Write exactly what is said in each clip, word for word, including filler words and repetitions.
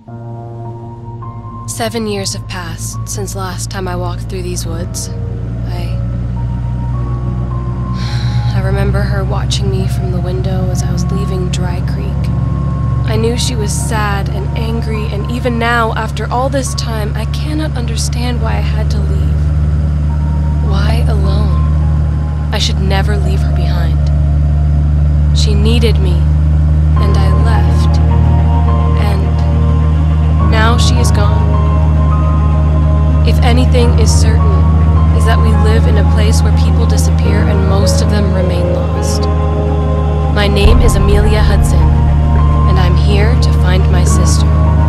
Seven years have passed since last time I walked through these woods. I... I remember her watching me from the window as I was leaving Dry Creek. I knew she was sad and angry, and even now, after all this time, I cannot understand why I had to leave. Why alone? I should never leave her behind. She needed me, and I left. And now she is gone. If anything is certain, is that we live in a place where people disappear and most of them remain lost. My name is Amelia Hudson, and I'm here to find my sister.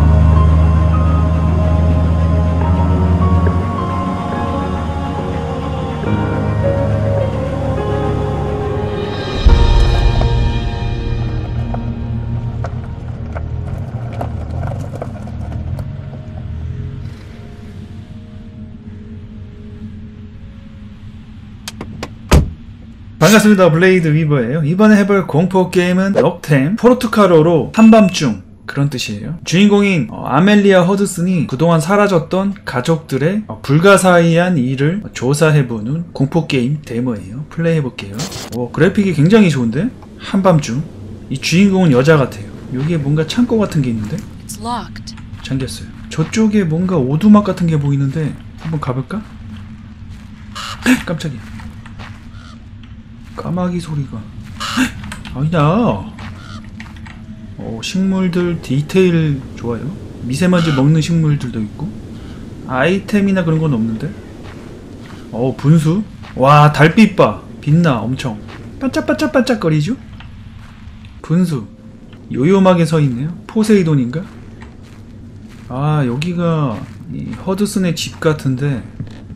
반갑습니다. 블레이드 위버예요. 이번에 해볼 공포 게임은 넉템 포르투갈어로 한밤중 그런 뜻이에요. 주인공인 아멜리아 허드슨이 그동안 사라졌던 가족들의 불가사의한 일을 조사해보는 공포 게임 데모예요. 플레이해볼게요. 오, 그래픽이 굉장히 좋은데? 한밤중. 이 주인공은 여자 같아요. 여기에 뭔가 창고 같은 게 있는데? 잠겼어요. 저쪽에 뭔가 오두막 같은 게 보이는데 한번 가볼까? 깜짝이야. 까마귀 소리가 아니다. 어, 식물들 디테일 좋아요. 미세먼지 먹는 식물들도 있고 아이템이나 그런 건 없는데. 어, 분수. 와, 달빛 봐. 빛나 엄청 반짝반짝반짝 거리죠. 분수 요요하게 서 있네요. 포세이돈인가? 아, 여기가 이 허드슨의 집 같은데.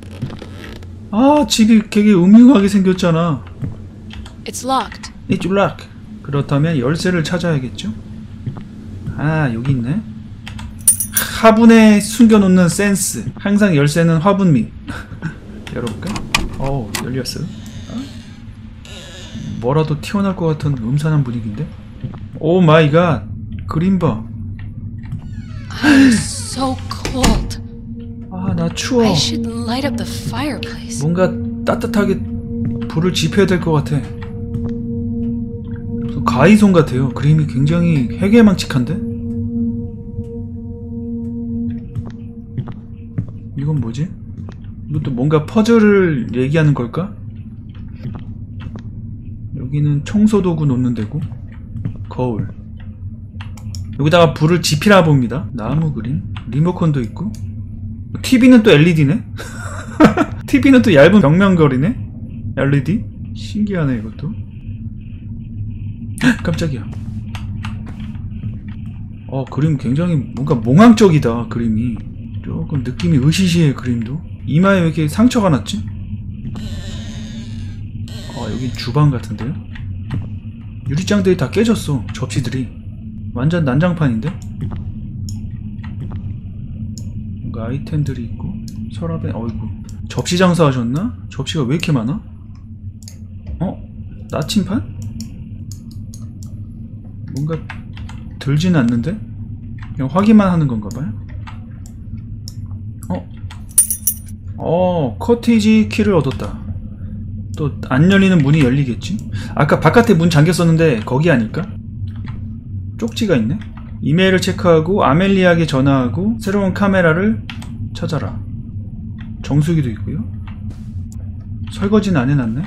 아, 집이 되게 음흉하게 생겼잖아. It's locked. It's locked. 그렇다면 열쇠를 찾아야겠죠? 아, 여기 있네. 화분에 숨겨놓는 센스. 항상 열쇠는 화분 밑. 열어볼까? 어우, 열렸어. 어? 뭐라도 튀어나올 것 같은 음산한 분위기인데? 오 마이 갓. 그림 봐. I'm so cold. 아, 나 추워. I should light up the fireplace. 뭔가 따뜻하게 불을 지펴야 될 것 같아. 가이손 같아요. 그림이 굉장히 해괴망측한데? 이건 뭐지? 이것도 뭔가 퍼즐을 얘기하는 걸까? 여기는 청소도구 놓는 데고. 거울. 여기다가 불을 지피나 봅니다. 나무 그림. 리모컨도 있고. 티비는 또 엘이디네? 티비는 또 얇은 벽면거리네? 엘이디? 신기하네 이것도. 깜짝이야. 어, 그림 굉장히 뭔가 몽환적이다. 그림이 조금 느낌이 으시시해. 그림도 이마에 왜 이렇게 상처가 났지? 아, 여기 주방 같은데요? 유리장들이 다 깨졌어. 접시들이 완전 난장판인데? 뭔가 아이템들이 있고 서랍에. 어이구, 접시 장사 하셨나? 접시가 왜 이렇게 많아? 어? 나침판? 뭔가 들지는 않는데? 그냥 확인만 하는 건가봐요? 어? 어, 커티지 키를 얻었다. 또 안 열리는 문이 열리겠지? 아까 바깥에 문 잠겼었는데 거기 아닐까? 쪽지가 있네? 이메일을 체크하고 아멜리아에게 전화하고 새로운 카메라를 찾아라. 정수기도 있고요. 설거지는 안 해놨네?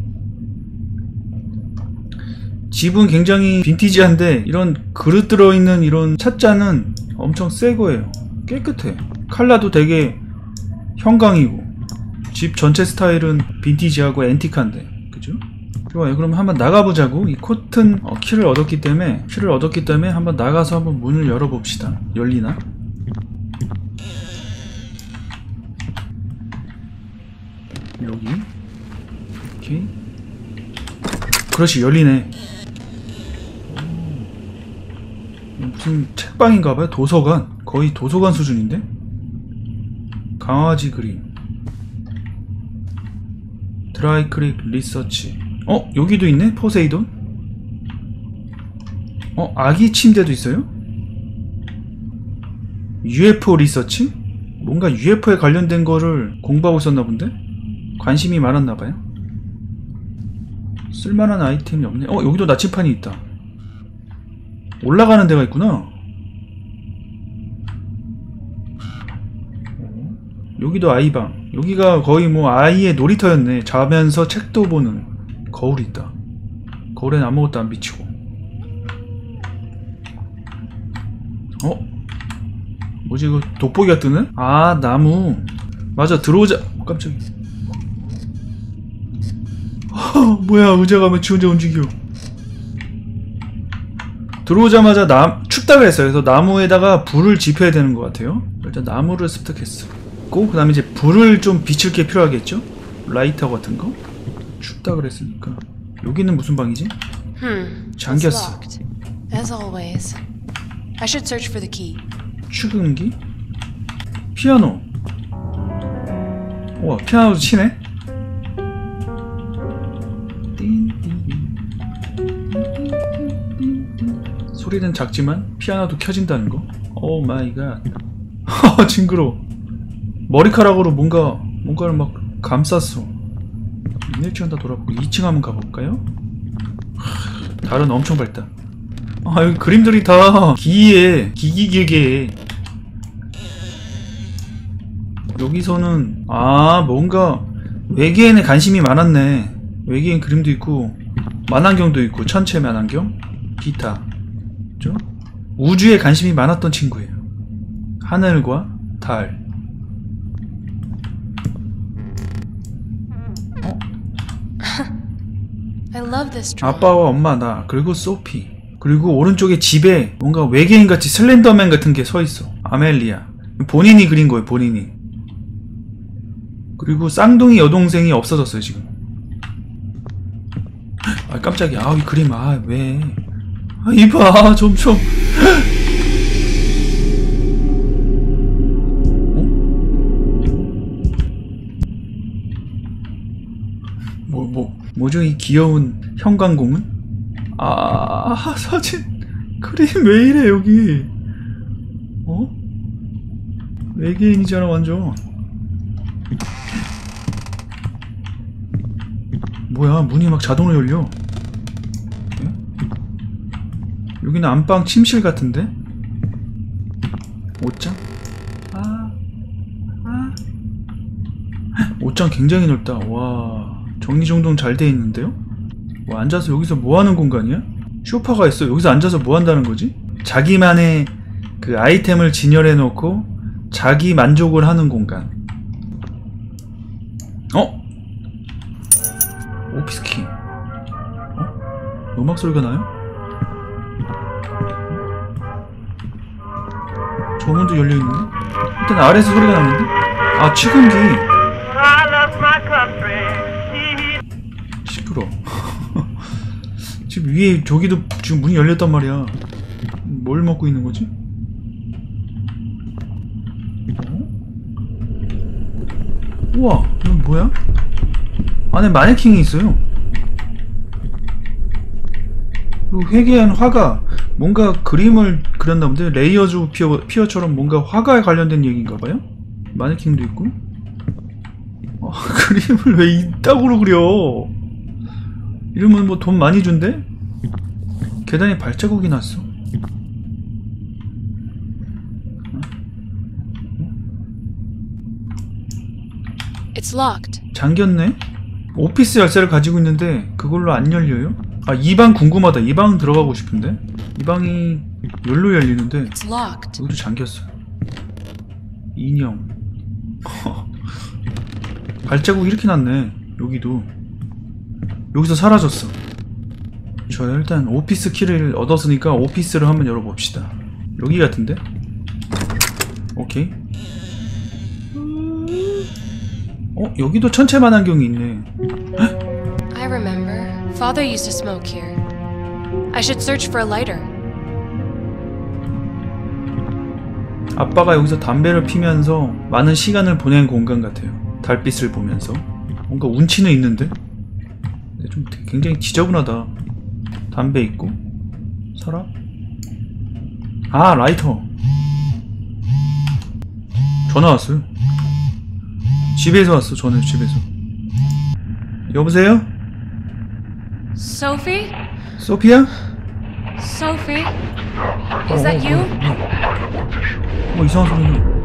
집은 굉장히 빈티지한데 이런 그릇 들어있는 이런 찻잔은 엄청 새 거예요. 깨끗해. 컬러도 되게 형광이고. 집 전체 스타일은 빈티지하고 앤틱한데, 그죠? 좋아요. 그럼 한번 나가보자고. 이 코튼 어, 키를 얻었기 때문에 키를 얻었기 때문에 한번 나가서 한번 문을 열어봅시다. 열리나? 여기. 오케이. 그렇지, 열리네. 무슨 책방인가봐요. 도서관. 거의 도서관 수준인데? 강아지 그림. 드라이크릭 리서치. 어? 여기도 있네? 포세이돈? 어? 아기 침대도 있어요? 유에프오 리서치? 뭔가 유에프오에 관련된 거를 공부하고 있었나 본데? 관심이 많았나 봐요. 쓸만한 아이템이 없네. 어, 여기도 나침판이 있다. 올라가는 데가 있구나. 여기도 아이방. 여기가 거의 뭐 아이의 놀이터였네. 자면서 책도 보는. 거울이 있다. 거울엔 아무것도 안 비치고. 어? 뭐지 이거 돋보기가 뜨네? 아 나무. 맞아 들어오자. 어, 깜짝이야. 어, 뭐야 의자가 왜 지 혼자 움직여. 들어오자마자 나, 춥다 그랬어요. 그래서 나무에다가 불을 지펴야 되는 것 같아요. 일단 나무를 습득했어. 그 다음에 이제 불을 좀 비칠 게 필요하겠죠? 라이터 같은 거? 춥다 그랬으니까. 여기는 무슨 방이지? Hmm. 잠겼어. As always. I should search for the key. 축음기? 피아노. 우와 피아노도 치네? 소리는 작지만 피아노도 켜진다는 거? 오 마이 갓. 하하 징그러워. 머리카락으로 뭔가 뭔가를 막 감쌌어. 일 층 다 돌아보고 이 층 한번 가볼까요? 하, 달은 엄청 밝다. 아 여기 그림들이 다 기이해. 기기기게. 여기서는 아 뭔가 외계인에 관심이 많았네. 외계인 그림도 있고 만환경도 있고 천체 만환경 기타. 그죠? 우주에 관심이 많았던 친구예요. 하늘과 달. 어? I love this drawing. 아빠와 엄마 나 그리고 소피. 그리고 오른쪽에 집에 뭔가 외계인같이 슬렌더맨 같은 게 서있어. 아멜리아. 본인이 그린 거예요. 본인이. 그리고 쌍둥이 여동생이 없어졌어요 지금. 아 깜짝이야. 아 이 그림 아 왜. 아 이봐 좀 좀. 어? 뭐 뭐 뭐죠 이 귀여운 형광공은? 아 사진 그림 왜 이래 여기. 어? 외계인이잖아 완전. 뭐야 문이 막 자동으로 열려. 예? 여기는 안방 침실 같은데? 옷장? 아, 아. 옷장 굉장히 넓다. 와 정리정돈 잘 돼 있는데요? 뭐 앉아서 여기서 뭐 하는 공간이야? 쇼파가 있어. 여기서 앉아서 뭐 한다는 거지? 자기만의 그 아이템을 진열해 놓고 자기 만족을 하는 공간. 어? 오피스키. 어? 음악 소리가 나요? 저 문도 열려있는데? 일단 아래에서 소리가 나는데? 아 취금기. 시끄러워. 지금 위에 저기도 지금 문이 열렸단 말이야. 뭘 먹고 있는 거지? 어? 우와 이건 뭐야? 안에 마네킹이 있어요. 그리고 회개한 화가 뭔가 그림을 그렸나 본데 레이어즈 피어, 피어처럼 뭔가 화가에 관련된 얘기인가봐요? 마네킹도 있고. 아, 그림을 왜 이따구로 그려? 이러면 뭐 돈 많이 준대? 계단에 발자국이 났어. It's locked. 잠겼네? 오피스 열쇠를 가지고 있는데 그걸로 안 열려요? 아, 이 방 궁금하다. 이 방 들어가고 싶은데? 이 방이 열로 열리는데 It's locked. 여기도 잠겼어요. 인형. 발자국 이렇게 났네. 여기도. 여기서 사라졌어. 저 일단 오피스 키를 얻었으니까 오피스를 한번 열어봅시다. 여기 같은데? 오케이. 어? 여기도 천체만 안경이 있네. I remember. Father used to smoke here. I should search for a lighter. 아빠가 여기서 담배를 피면서 많은 시간을 보낸 공간 같아요. 달빛을 보면서. 뭔가 운치는 있는데? 좀 굉장히 지저분하다. 담배 있고 서랍? 아 라이터. 전화 왔어요. 집에서 왔어. 전화 집에서. 여보세요? Sophie? 소피야? Sophie? Is that you? 뭐 이상한 소리냐?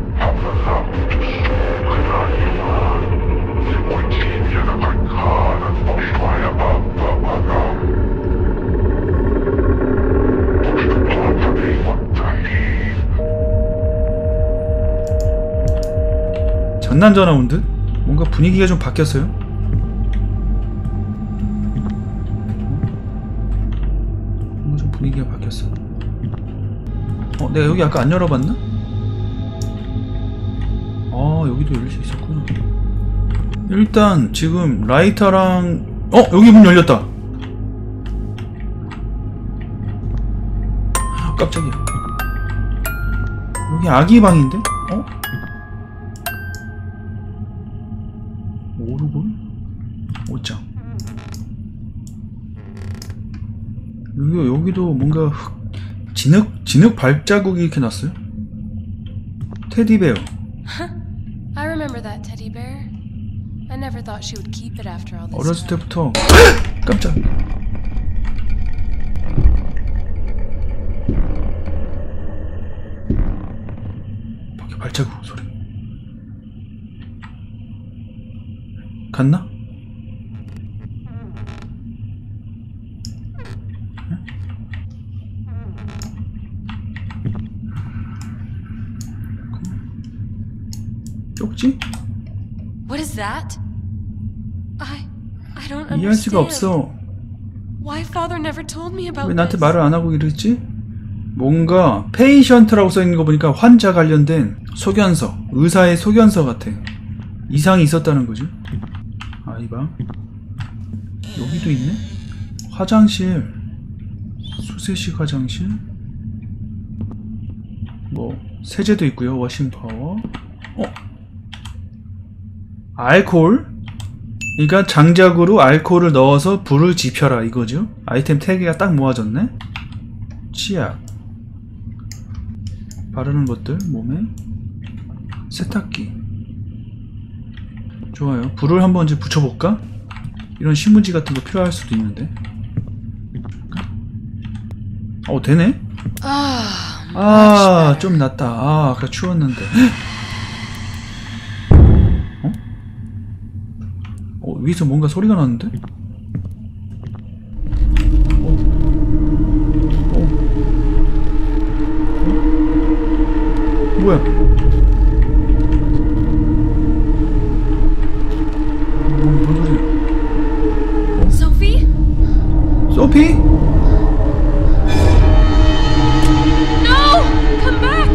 전남 전화 온 듯? 뭔가 분위기가 좀 바뀌었어요? 뭔가 좀 분위기가 바뀌었어. 어, 내가 여기 아까 안 열어봤나? 아, 여기도 열릴 수 있었구나. 일단 지금 라이터랑 어! 여기 문 열렸다! 깜짝이야. 여기 아기 방인데? 어? 오르골? 옷장. 여기, 여기도 뭔가 흙, 진흙, 진흙 발자국이 이렇게 났어요? 테디베어. I remember that teddy bear. I never thought she would keep it after all this. 어렸을 때부터 깜짝. 밖에 발자국 소리. 갔나? 쪽지? What is that? I I don't 이해할 수가 understand. 없어. Why father never told me about 왜 나한테 this? 말을 안 하고 이랬지? 뭔가 페이션트라고 써있는 거 보니까 환자 관련된 소견서, 의사의 소견서 같아. 이상이 있었다는 거지. 아, 이 방. 여기도 있네? 화장실. 수세식 화장실. 뭐 세제도 있고요. 워싱 파워. 어? 알코올? 그러니까 장작으로 알코올을 넣어서 불을 지펴라 이거죠? 아이템 세 개가 딱 모아졌네? 치약. 바르는 것들 몸에. 세탁기. 좋아요. 불을 한번 이제 붙여볼까? 이런 신문지 같은 거 필요할 수도 있는데. 어, 되네? Ah, 아, 좀 낫다. 아, 아까 추웠는데. 어? 어, 위에서 뭔가 소리가 나는데? 어? 어? 어? 뭐야? 뭔, 뭔 소리야? Sophie? 소피? No! Come back!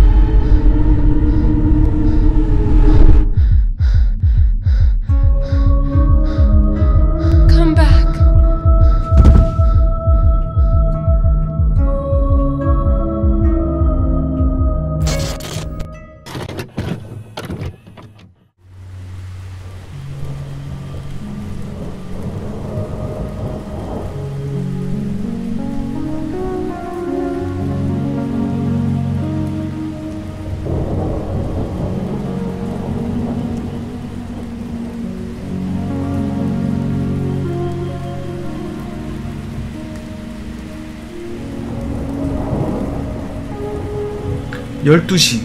Come back. 열두 시.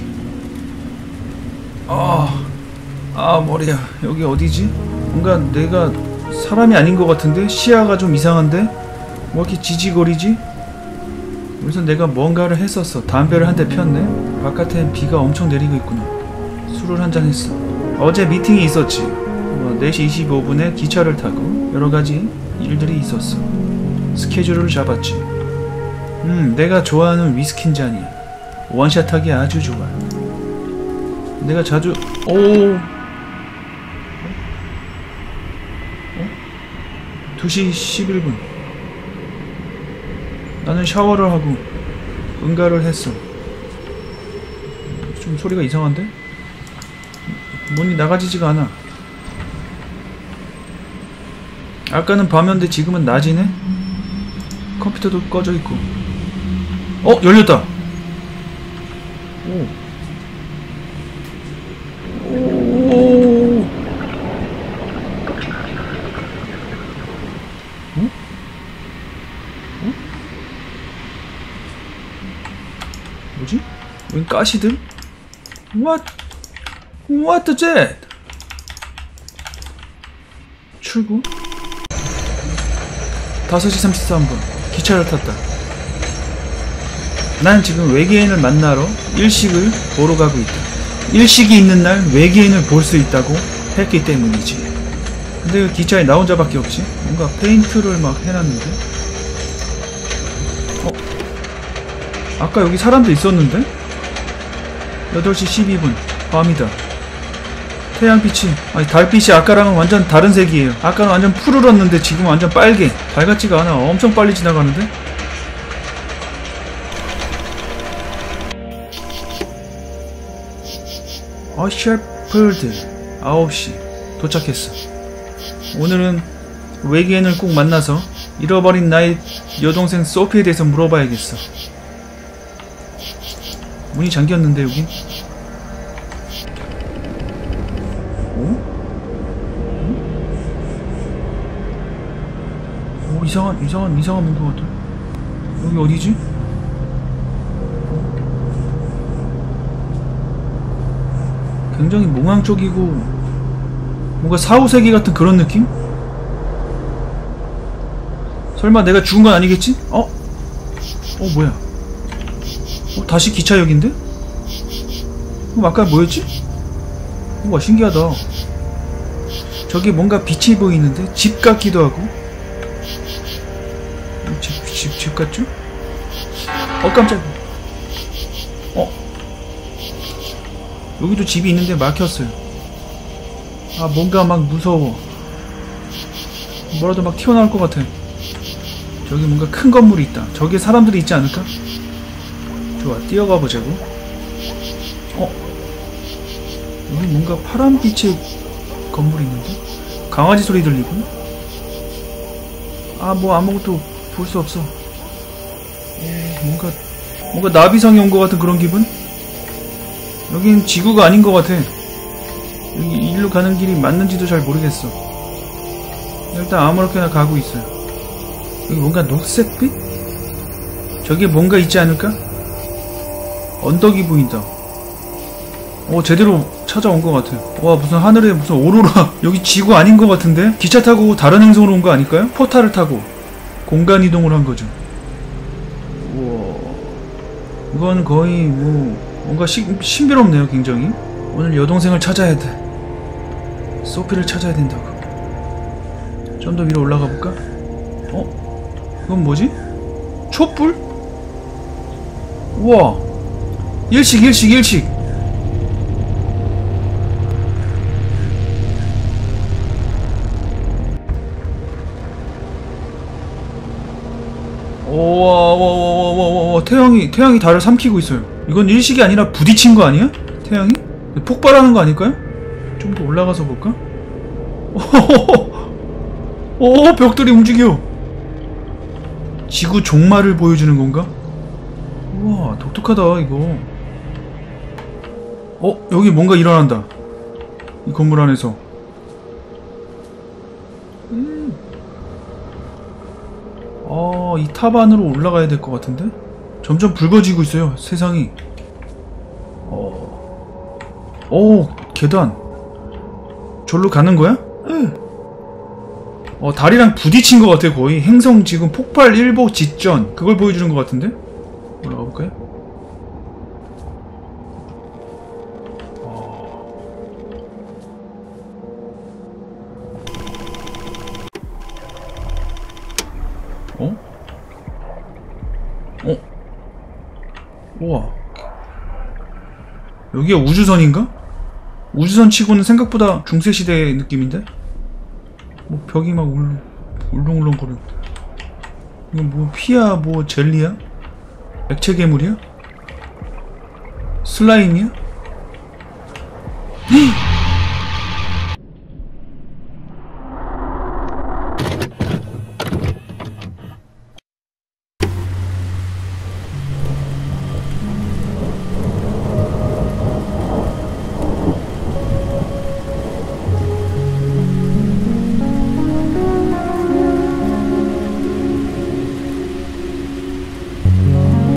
아, 아 머리야. 여기 어디지? 뭔가 내가 사람이 아닌 것 같은데? 시야가 좀 이상한데? 뭐 이렇게 지지거리지? 여기서 내가 뭔가를 했었어. 담배를 한 대 폈네? 바깥엔 비가 엄청 내리고 있구나. 술을 한잔 했어. 어제 미팅이 있었지. 뭐 네 시 이십오 분에 기차를 타고 여러가지 일들이 있었어. 스케줄을 잡았지. 음, 내가 좋아하는 위스키 잔이야. 원샷하기 아주 좋아. 내가 자주 오 어? 어? 두 시 십일 분. 나는 샤워를 하고 응가를 했어. 좀 소리가 이상한데? 문이 나가지지가 않아. 아까는 밤이었는데 지금은 낮이네? 컴퓨터도 꺼져 있고. 어! 열렸다! 오. 여긴 가시들? What? What the jet? 출구? 다섯 시 삼십삼 분 기차를 탔다. 난 지금 외계인을 만나러 일식을 보러 가고 있다. 일식이 있는 날 외계인을 볼 수 있다고 했기 때문이지. 근데 기차에 나 혼자밖에 없지? 뭔가 페인트를 막 해놨는데? 어? 아까 여기 사람도 있었는데? 여덟 시 십이 분 밤이다. 태양빛이, 아니 달빛이 아까랑은 완전 다른 색이에요. 아까는 완전 푸르렀는데 지금 완전 빨개. 밝았지가 않아. 엄청 빨리 지나가는데? 어, 셰퍼드 아홉 시 도착했어. 오늘은 외계인을 꼭 만나서 잃어버린 나의 여동생 소피에 대해서 물어봐야겠어. 문이 잠겼는데 여기? 오, 이상한, 이상한, 이상한 문 것 같아. 여기 어디지? 굉장히 몽황 쪽이고, 뭔가 사후세계 같은 그런 느낌? 설마 내가 죽은 건 아니겠지? 어? 어, 뭐야? 어, 다시 기차역인데? 그럼 아까 뭐였지? 우와, 신기하다. 저기 뭔가 빛이 보이는데? 집 같기도 하고. 집, 집, 집 같죠? 어, 깜짝이야. 어? 여기도 집이 있는데 막혔어요. 아, 뭔가 막 무서워. 뭐라도 막 튀어나올 것 같아. 저기 뭔가 큰 건물이 있다. 저기에 사람들이 있지 않을까? 좋아, 뛰어가 보자고. 어? 여기 뭔가 파란빛의 건물이 있는데? 강아지 소리 들리고? 아, 뭐 아무것도 볼 수 없어. 에, 뭔가 뭔가 나비성이 온 것 같은 그런 기분? 여긴 지구가 아닌 것 같아. 여기 일로 가는 길이 맞는지도 잘 모르겠어. 일단 아무렇게나 가고 있어요. 여기 뭔가 녹색빛? 저기에 뭔가 있지 않을까? 언덕이 보인다. 어, 제대로 찾아온 것 같아. 와, 무슨 하늘에 무슨 오로라. 여기 지구 아닌 것 같은데? 기차 타고 다른 행성으로 온 거 아닐까요? 포탈을 타고 공간 이동을 한 거죠. 우와, 이건 거의 뭐 뭔가 시, 신비롭네요. 굉장히. 오늘 여동생을 찾아야 돼. 소피를 찾아야 된다고. 좀 더 위로 올라가 볼까? 어? 이건 뭐지? 촛불? 우와, 일식 일식 일식. 오와와와와와와, 태양이 태양이 달을 삼키고 있어요. 이건 일식이 아니라 부딪힌 거 아니야? 태양이? 폭발하는 거 아닐까요? 좀 더 올라가서 볼까? 오, 벽돌이 움직여. 지구 종말을 보여주는 건가? 우와, 독특하다 이거. 어? 여기 뭔가 일어난다. 이 건물 안에서. 음. 아, 이 탑 안으로 올라가야 될 것 같은데? 점점 붉어지고 있어요, 세상이. 어. 오, 계단. 절로 가는 거야? 응. 어, 달이랑 부딪힌 것 같아, 거의. 행성 지금 폭발 일보 직전. 그걸 보여주는 것 같은데? 올라가 볼까요? 어? 어? 우와. 여기가 우주선인가? 우주선 치고는 생각보다 중세시대 느낌인데? 뭐 벽이 막 울, 울렁울렁거려. 이건 뭐 피야 뭐 젤리야? 액체 괴물이야? 슬라임이야?